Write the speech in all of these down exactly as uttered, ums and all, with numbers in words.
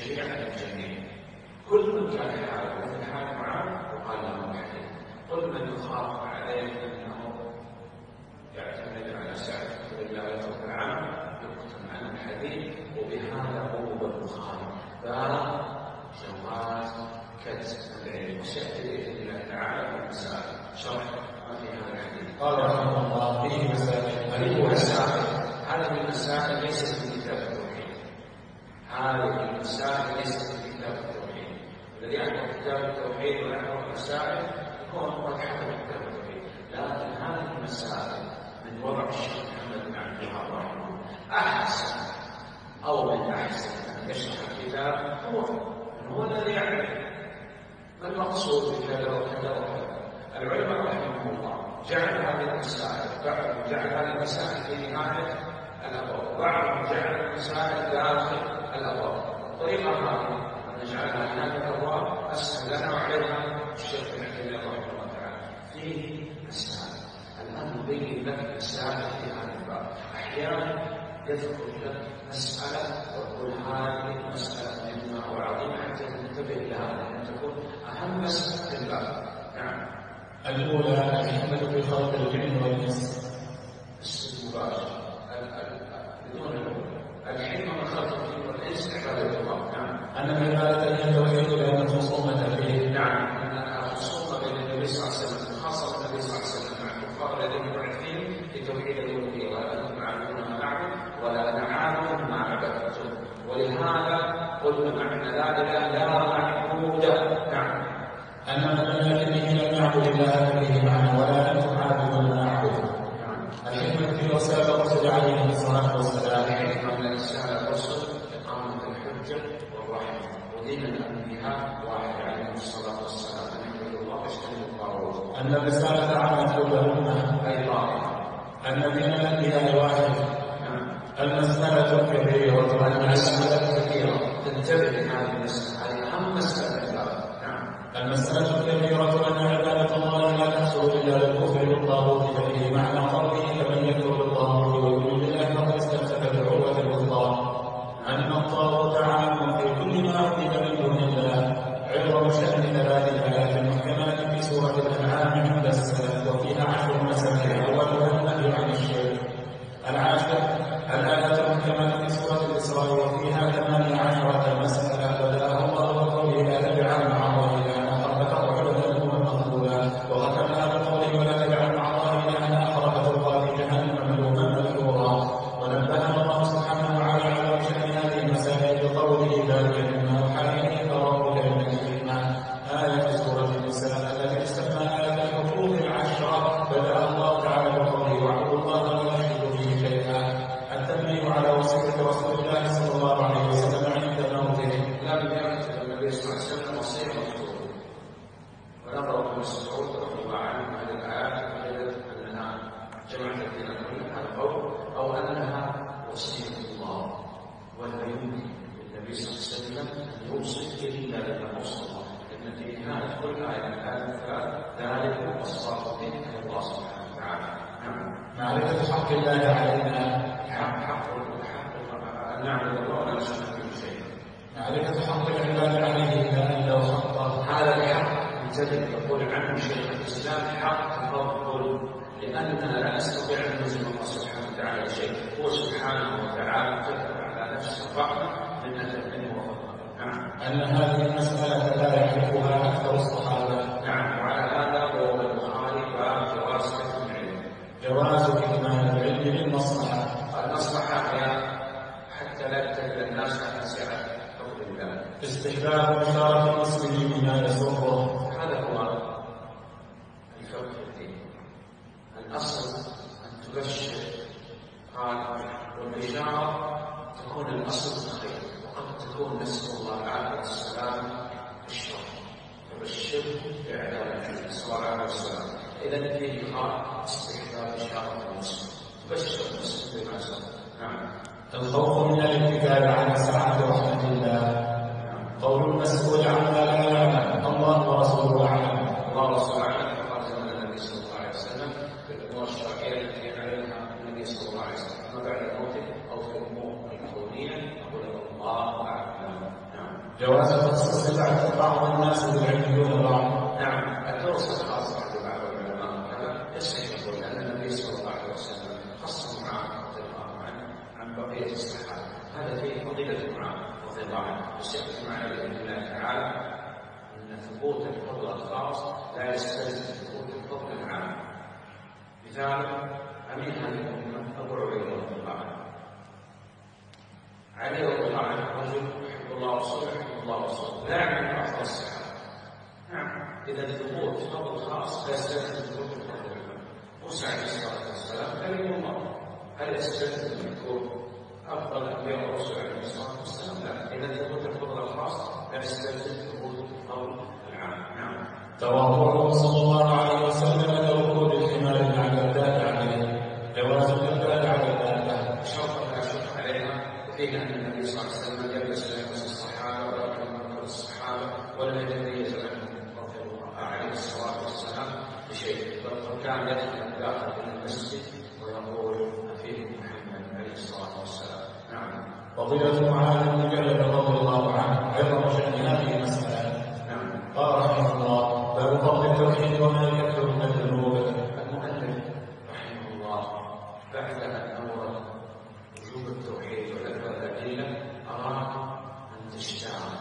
الشريعة للجميع. كل من كان حاله مثل حال معاذ وقال له الحديث. كل من يخاف عليه أنه يعتمد على سعد بالله يترك العمل يكتم عن الحديث، وبهذا هو البخاري باب جواز كتب العلم. وسيأتي بإذن الله تعالى في المسائل شرح ما في هذا الحديث. قال رحمه الله فيه مسائل. هذه مسائل هذه المسائل ليست من كتاب التوحيد. هذه المسائل ليست من كتاب التوحيد. الذي يعرف كتاب التوحيد ويعرف المسائل يكون قد حفظ كتاب التوحيد، لكن هذه المسائل من وضع الشيخ محمد بن عبد الوهاب رحمه الله أحسن أو من أحسن أن يشرح الكتاب هو هو الذي يعرف ما المقصود بكذا وكذا وكذا. العلماء رحمهم الله جعل هذه المسائل بعضهم جعل هذه المسائل في نهاية الأبواب، بعضهم جعل المسائل داخل الأبواب. الطريقة هذه نجعلها في هذه الأبواب أسهل لنا وعليها الشيخ بن عثيمين رحمه الله تعالى. فيه مسائل الآن نبين لك مسائل في هذا الباب. أحيانا يذكر لك مسألة ويقول هذه المسألة مما هو عظيم حتى تنتبه لها لأن تكون أهم مسألة في الباب. نعم. الأولى الحكمة في خلق الجن والإنس. مباشرة بدون الحكمة من خلق الجن والإنس عبادة الله. نعم. أن العبادة هي التوحيد لأن الخصومة فيه. نعم. أن الخصومة بين النبي صلى الله عليه وسلم خاصة النبي صلى الله عليه وسلم مع الكفار الذين بعثهم لتوحيد الألوهية ولا أنتم عابدون ما نعبد ولا أنا عابد ما عبدتم، ولهذا قلنا معنى لا إله لا معبود. نعم. أن من لم يكن لم يعبد الله به معنى ولا أنتم عابدون ما نعبد. الحكمة في إرسال الرسل عليه الصلاة والسلام. الحكمة من إرسال الرسل إقامة الحجة والرحمة، ودين الأنبياء واحد عليه الصلاة والسلام أن يعبدوا الله واجتنبوا الطاغوت. أن الرسالة عمت كل أمة أيضا. أن دين الأنبياء واحد. المسألة كبيرة. المسألة كبيرة تنتبه لهذه المسألة، هذه أهم مسألة. المسألة كبيرة أن عبادة الله لا تحصل إلا بالكفر بالطاغوت، ففيه معنى قوله فمن يكفر بالطاغوت ويؤمن بالله فقد استمسك بالعروة الوثقى. أن الطاغوت عام في كل ما عبد من دون الله. عظم شأن ثلاث آيات محكمات في سورة الأنعام عند السلف، وفيها عشر مسائل أولها النهي عن الشرك. العاشر الآيات المحكمات في سورة الإسراء وفيها ثمانية عشرة مسألة بدأها الله بقوله لا تجعل مع الله إلها آخر فتقعد مذموما مخذولا، وختمها بقوله ولا تجعل مع الله إلها آخر فتلقى في جهنم ملوما مدحورا. ونبهنا الله سبحانه وتعالى على شأن هذه المسائل بقوله ذلك مما أوحى إليك ربك من الحكمة. آية سورة النساء التي تسمى آية الحقوق العشرة بدأ الله تعالى بقوله واعبدوا الله ولا تشركوا به شيئا. التنبيه على وصية رسول الله صلى الله عليه وسلم عند موته. لم يكتب النبي صلى الله عليه وسلم وصية مكتوبة، ونظر ابن مسعود رضي الله عنه هذه الآيات وجدت أنها جمعت الدين كله على القول أو أنها وصية الله، ولا يمكن للنبي صلى الله عليه وسلم أن يوصي إلا لما وصى الله، لأن في نهاية كل آية من الآيات الثلاث ذلك وصاه به الله سبحانه وتعالى. نعم. معرفة حق الله علينا. حق حق أن نعبد الله ولا نشرك به شيئا. معرفة حق العباد عليه إلا أن لو حقه. هذا الحق ينتبه يقول عنه شيخ الإسلام حق تفضل، لأننا لا نستطيع أن نلزم الله سبحانه وتعالى شيء، هو سبحانه وتعالى كتب على نفسه الرحمة من أجل منه وفضله. نعم. أن هذه المسألة لا يعرفها أكثر الصحابة. نعم. وعلى هذا هو البخاري باب جواز كتم العلم. جواز كتمان العلم للمصلحة. المصلحة هي حتى لا يتكل الناس عن سعة حكم الله. استحباب بشارة المسلم بما يسره. هذا هو الفقه في الدين. الأصل أن تبشر، قال والبشارة تكون الأصل الخير، وقد تكون نسأل الله العافية والسلام الشر، فبشره بإعلان الجنة صلى الله عليه وسلم. إذا فيه قال استحباب بشارة المسلم، تبشر المسلم بما سر. نعم. الخوف من الاتكال على سعة رحمة الله. قول المسؤول عما لا يعلم الله ورسوله أعلم. الله ورسوله أعلم. فقال زمن النبي صلى الله عليه وسلم في الأمور الشرعية التي يعلمها النبي صلى الله عليه وسلم، أما بعد موته أو في الأمور الكونية نقول الله أعلم. نعم. جواز تخصيص بعض الناس بالعلم دون بعض. نعم، الدرس الخاص عند بعض العلماء هذا يصح يقول ان النبي صلى الله عليه وسلم خص معاذ رضي الله عنه عن بقيه الصحابه، هذا فيه فضيله معاذ رضي الله عنه، وسياتي معنا باذن الله تعالى ان ثبوت الفضل الخاص لا يستلزم ثبوت الفضل العام. مثال امين هذه الامه ابو عبيده رضي الله عنه، علي رضي الله عنه رجل يحب الله ورسوله يحب الله ورسوله، لا يعني افضل الصحابه. نعم، اذا ثبوت فضل خاص لا يستلزم ثبوت الفضل العام. موسى عليه الصلاه والسلام كلم الله، هل يستلزم ان يكون افضل الانبياء والرسل عليه الصلاه والسلام؟ لا، اذا ثبوت الفضل الخاص لا يستلزم ثبوت الفضل العام. نعم. تواضعه صلى الله عليه وسلم لركوب الحمار العبادات عليه، جواز العبادات على الدابه شرط لا شك عليها، وفيها ان النبي صلى الله عليه وسلم جلس يجلس الصحابه ولكن من الصحابه ولم يتميز عنهم رضي الله عليه الصلاه والسلام بشيء، بل كان يدخل داخل المسجد ويقول افيه محمد عليه الصلاه والسلام. نعم. فضيلة معاذ بن جبل رضي الله عنه عظم شأن هذه المسألة. نعم. قال رحمه الله: باب فضل التوحيد وما يكثر من الذنوب. المؤلف رحمه الله بعد ان اورد وجوب التوحيد وذكر الادله اراد ان تشتعل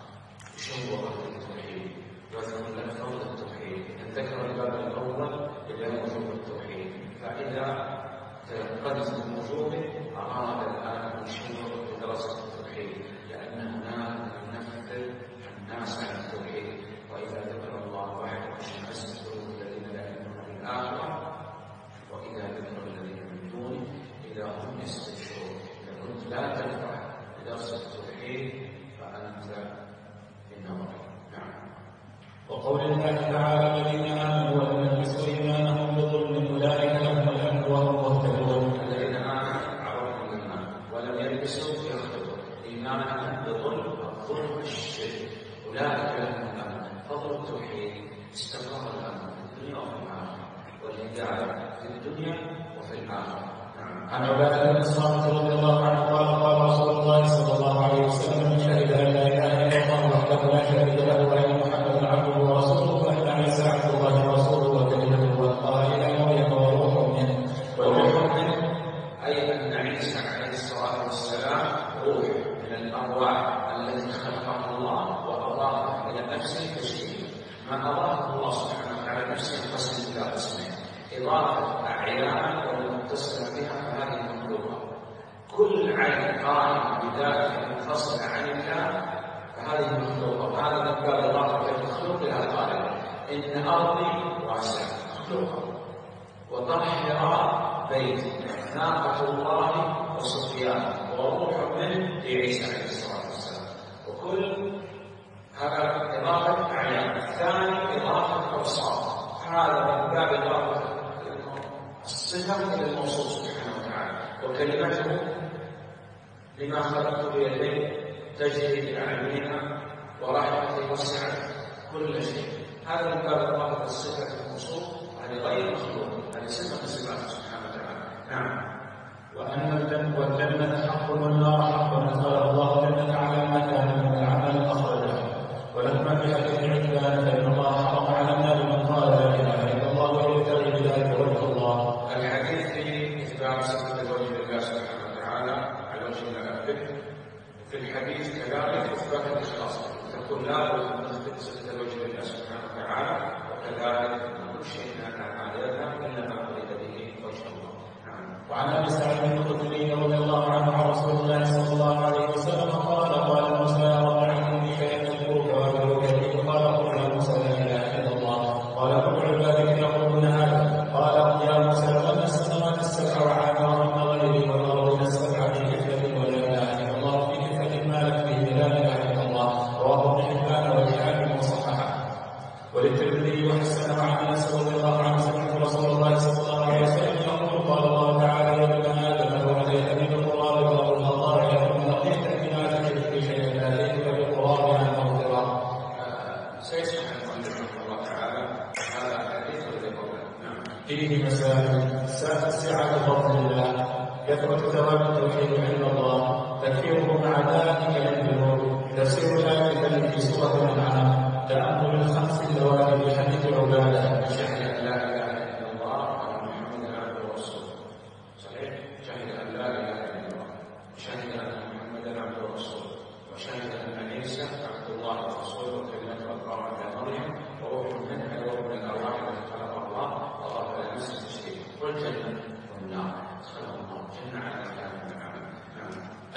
تشوق التوحيد ويذكر لك فضل التوحيد. ان ذكر الباب الاول الى وجوب التوحيد، فاذا تيقنت من وجوبه اراد الان ان يشوق بدراسه التوحيد، لان هناك من ينفذ الناس عن التوحيد. واذا ذكر الله وحده اشمئزت قلوب الذين لا يؤمنون بالاخره، واذا ذكر الذين من دونه اذا هم يستبشرون. اذا كنت لا تنفع بدرس التوحيد فانت في النار. نعم. وقول الله تعالى: الذين امنوا ولم يلبسوا ايمانهم بظلم اولئك لهم الامن وهم مهتدون. الذين امنوا عرفوا الايمان ولم يلبسوا يخطئون ايمانهم بظلم، الظلم الشرك، اولئك لهم الامن. فضل التوحيد استقر الامن في الدنيا وفي الاخره، والهدايه في الدنيا وفي الاخره. نعم. عن عبادة بن الصامت رضي الله عنه قال: قال رسول الله صلى الله عليه وسلم: من شهد ان لا اله الا الله وحده لا شريك له وان محمدا عبده ورسوله فان عيسى عبد الله ورسوله وكلمته والقى الى مريم وروح منه. وروح منه اي ان عيسى عليه الصلاه والسلام روح من الارواح التي خلقها الله واضافها الى نفسه تشريفا. ما اضافه الله سبحانه وتعالى نفسه ينقسم الى قسمين: اضافه اعيان والمتصله بها فهذه مخلوقه. كل عين قائمه بذاتها منفصله عن الله فهذه مخلوقه، وهذا من باب اضافه المخلوق الى الخالق. ان ارضي واسعه مخلوقه، وطهر بيتي ناقه الله وصفيان وروح منه لعيسى عليه الصلاه والسلام. وكل هذا اضافه اعيان. الثاني اضافه اوصاف، هذا من باب اضافه الصفه الى الموصوف سبحانه وتعالى. وكلمته لما خلقت بيديه تجري باعينها ورحمتي وسعت كل شيء. هذا من باب اضافه الصفه الى الموصوف، هذه غير مخلوق، هذه صفه من صفاته سبحانه وتعالى. نعم. وأن الجنة والجنة حق والنار حق، أدخل الله الجنة على ما كان من العمل أخرجه. ولما في حديث عتبان فإن الله حرم على النار من قال لا إله إلا الله ويبتغي بذلك وجه الله. الحديث في إثبات صفة وجه الله سبحانه وتعالى على وجه الأكبر. في الحديث كذلك إثبات الإخلاص، تقول لا بد من تثبت صفة وجه الله سبحانه وتعالى، وكذلك كل شيء من أعمالنا إلا ما أريد به وجه الله. وعن ابي سعيد الخدري رضي الله عنه عن رسول الله صلى الله عليه وسلم قال: قال موسى يا رب اعلمني بشيء يذكرك واذكرك به. قال: قل يا موسى لا اله الا الله. قال: كل عبادك يقولون هذا. قال: يا موسى لو ان السماوات السبع وعامرهن غيري والارض السبع في كفه ولا اله الا الله في كفه ما لك فيه لا اله الا الله. رواه ابن حبان والحاكم وصححه. وللترمذي وحسن عن انس رضي الله عنه سمعت رسول الله صلى الله عليه وسلم يقول: قال الله تعالى: يا ابن ادم لو اتيتني بالقران ولو الخطايا ثم لقيتني بما تشرك في شيء لا اتيتك بالقران عن مغفره. سيسمع رحمه الله تعالى هذا الحديث الذي قبله. فيه مسائل: سعه فضل الله، كثره ثواب التوحيد عند الله، تكفيره مع ذلك للذنوب، تفسير ذلك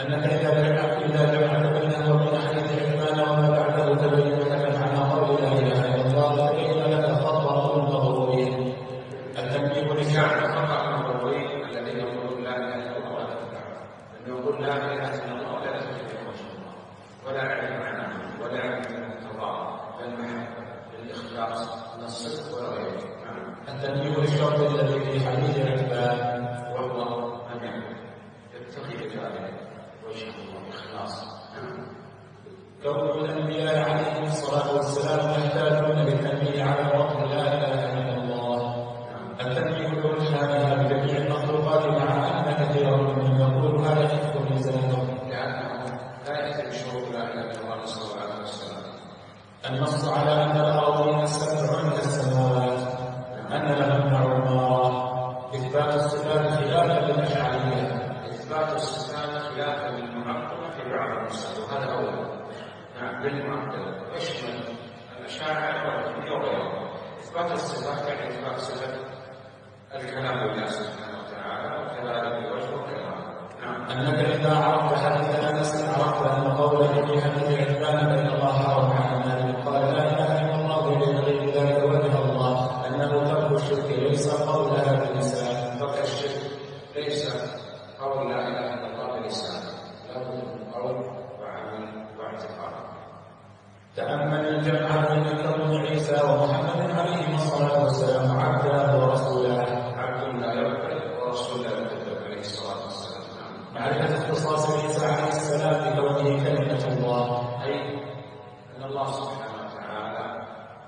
أنك إذا جمعت إذا جمعت بينه وبين حديث عثمان وما بعده تبين لك معنى قول لا إله إلا الله، تبين لك خطأ المغرورين. التنبيه للشعب خطأ المغرورين الذين يقولون لا إله إلا الله ولا تدعوا، لأنه يقول لا إله إلا الله ولا تدعوا وجه الله ولا يعرف معناه ولا يعرف التضاد والمحبة والإخلاص من الصدق ولا غيره. التنبيه للشرط الذي في حديث عثمان وهو أن يبتغي بذلك وجه الله إخلاص. كون الأنبياء عليهم الصلاة والسلام يحتاجون للتنبيه على وقت لا إله إلا الله. التنبيه لرجحانها بجميع المخلوقات مع أن كثيرا منهم يقول هذا يحفظ لسانه لأنه لا يتم شروط لا إله إلا الله صلى الله عليه وسلم. النص على أن الأراضين سبع كالسماوات، أن لهم عمارة. إثبات الصفات خلافا للأشعرية. إثبات الصفات خلافا للمعطلة في بعض المسائل، وهذا أول. نعم بالمعطلة يشمل الأشاعرة والجهمية وغيرهم. إثبات الصفات يعني إثبات صفة الكلام لله سبحانه وتعالى وكذلك الوجه والكلام. نعم. أنك إذا عرفت حديث أنس عرفت أن قوله في حديث عثمان بين الله حرم على مالك قال لا إله إلا الله بين غير ذلك وجه الله، أنه ترك الشرك ليس قولها باللسان. ترك الشرك ليس قول لا إله إلا الله بلسان، لابد من قول وعمل واعتقاد. تأمل الجمع بين كون عيسى ومحمد عليهما الصلاة والسلام عبدا ورسولا. عبد لا يعبد ورسول لا يكذب عليه الصلاة والسلام. معرفة اختصاص عيسى عليه السلام بكونه كلمة الله، أي أن الله سبحانه وتعالى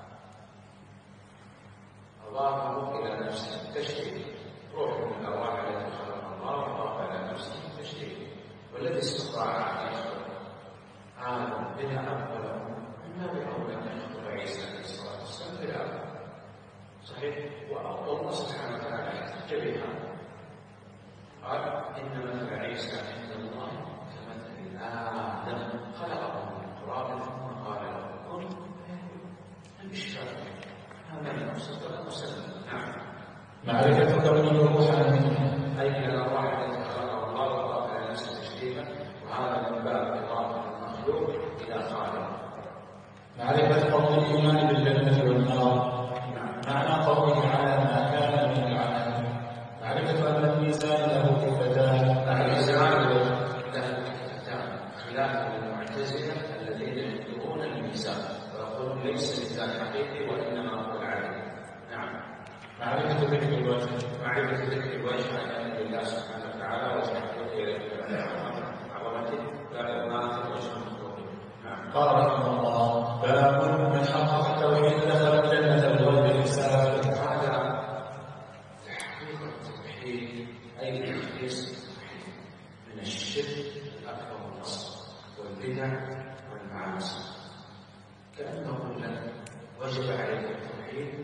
أضافه إلى نفسه التشريف، روح من الأرواح التي خلقها الله وأضاف إلى نفسه التشريف، والذي استطاع أن يخلق آدم بلا أب ولا أم من باب أولى أن يخلق عيسى عليه الصلاة والسلام بلا أب. صحيح؟ والله سبحانه وتعالى احتج بها قال إن مثل عيسى عند الله كمثل آدم خلقه من تراب ثم قال له كن فيكون. الإشكال هذا المقصود ولا مسلم. نعم. معرفة كونه روحا منه، أي من الأرواح التي خلقها الله وأضاف إلى نفسه تشريفا، وهذا من باب إضافة المخلوق إلى خالق. معرفة فضل الإيمان بالجنة والنار، معنى قوله على ما كان من العمل. معرفة أن الميزان له كفتان، الميزان له كفتان خلافا للمعتزلة الذين ينكرون الميزان ويقولون ليس الميزان حقيقي وإنما هو العدل. نعم. معرفة ذكر الوجه، معرفة ذكر الوجه أن لله سبحانه وتعالى وجه حقيقي عظمته لا يماثل وجه مخلوق. نعم. قال رحمه الله باب من حقق التوحيد دخل الجنة بغير حساب. هذا تحقيق التوحيد أي تخليص التوحيد من الشرك الأكبر والأصغر والبدع والمعاصي. كأنه لك وجب عليك التوحيد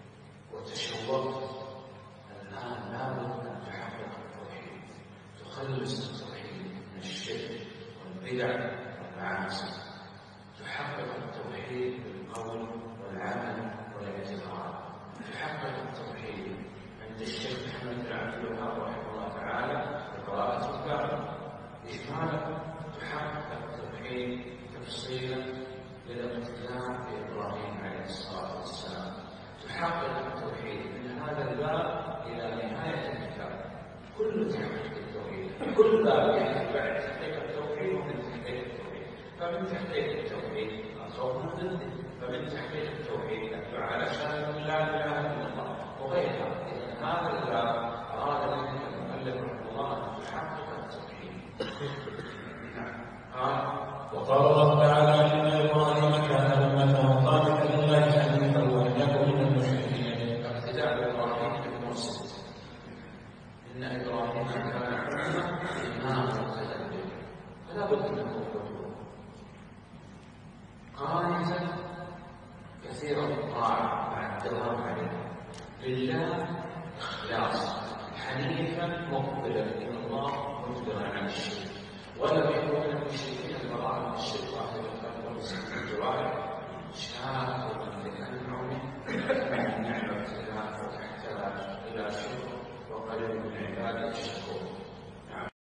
وتشوقت الآن لابد أن تحقق التوحيد، تخلص التوحيد من الشرك والبدع والمعاصي، تحقق التوحيد بالقول والعمل والاعتقاد، تحقق التوحيد عند الشيخ محمد بن عبد الوهاب رحمه الله تعالى بقراءة الكتاب إجمالا، تحقق التوحيد تفصيلا للاقتداء بإبراهيم عليه الصلاة والسلام، تحقق التوحيد من هذا الباب إلى نهاية الكتاب. كل تحقيق التوحيد كل باب يأتي بعد تحقيق التوحيد ومن تحقيق التوحيد. فمن تحقيق التوحيد الخوف من ضده، فمن تحقيق التوحيد الدعاء على شهادة لا إله إلا الله وغيرها. إذن هذا الباب أراد منك المؤلف رحمه الله أن تحقق التوحيد. نعم. وقال الله تعالى إن إبراهيم كان أمة قانتا لله حنيفا ولم يكن من المشركين. اقتداء بإبراهيم بالمرسل. إن إبراهيم كان أمة إماما مقتدى به، فلا بد أن نكون قانتا كثيرا الطاعة مع الدوام عليها لله إخلاص، حنيفا مقبلا إلى الله مدبرا عن الشرك، ولم